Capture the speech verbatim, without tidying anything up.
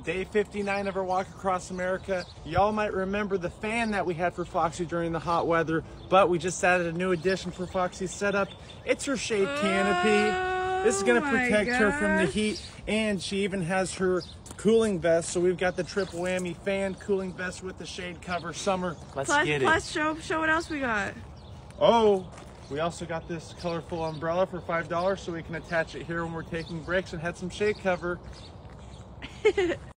day fifty-nine of our walk across America. Y'all might remember the fan that we had for Foxy during the hot weather, but we just added a new addition for Foxy's setup. It's her shade canopy. This is gonna protect her from the heat, and she even has her cooling vest. So we've got the triple whammy: fan, cooling vest with the shade cover, summer. Let's plus, get it. Plus, show, show what else we got. Oh, we also got this colorful umbrella for five dollars, so we can attach it here when we're taking breaks and had some shade cover.